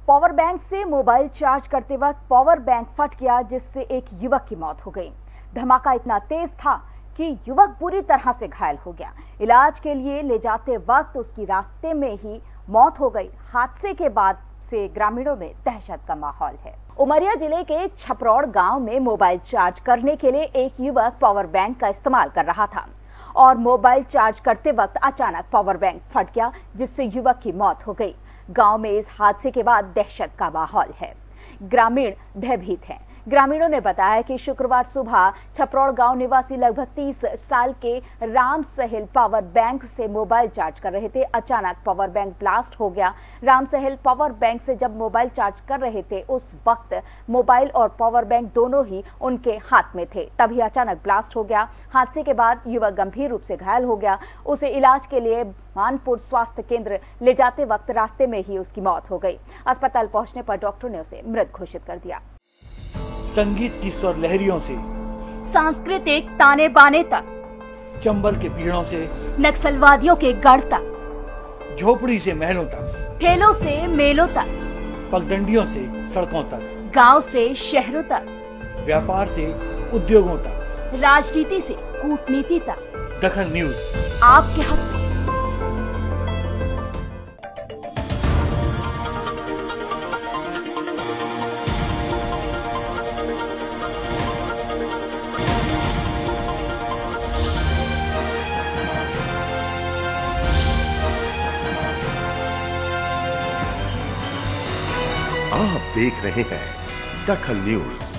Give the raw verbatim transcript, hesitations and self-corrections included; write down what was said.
Power bank से mobile charge करते वक्त पावर बैंक फट गया, जिससे एक युवक की मौत हो गई। धमाका इतना तेज था कि युवक बुरी तरह से घायल हो गया। इलाज के लिए ले जाते वक्त उसकी रास्ते में ही मौत हो गई। हादसे के बाद से ग्रामीणों में दहशत का माहौल है। उमरिया जिले के छपरौड़ गांव में मोबाइल चार्ज करने के लिए एक युवक पावर बैंक का इस्तेमाल कर रहा था और मोबाइल चार्ज करते वक्त अचानक पावर बैंक फट गया, जिससे युवक की मौत हो गई। गांव में इस हादसे के बाद दहशत का माहौल है। ग्रामीण भयभीत हैं। ग्रामीणों ने बताया कि शुक्रवार सुबह छपरौड़ गांव निवासी लगभग तीस साल के राम सहल पावर बैंक से मोबाइल चार्ज कर रहे थे। अचानक पावर बैंक ब्लास्ट हो गया। राम सहल पावर बैंक से जब मोबाइल चार्ज कर रहे थे, उस वक्त मोबाइल और पावर बैंक दोनों ही उनके हाथ में थे। तभी अचानक ब्लास्ट हो गया। हादसे के बाद युवक गंभीर रूप से घायल हो गया। उसे इलाज के लिए मानपुर स्वास्थ्य केंद्र ले जाते वक्त रास्ते में ही उसकी मौत हो गई। अस्पताल पहुंचने पर डॉक्टर ने उसे मृत घोषित कर दिया। संगीत की स्वर लहरियों से सांस्कृतिक ताने बाने तक, चंबल के पीड़ों से नक्सलवादियों के गढ़ तक, झोपड़ी से महलों तक, ठेलों से मेलों तक, पगडंडियों से सड़कों तक, गांव से शहरों तक, व्यापार से उद्योगों तक, राजनीति से कूटनीति तक, दखन न्यूज आपके हक में। आप देख रहे हैं दखन न्यूज।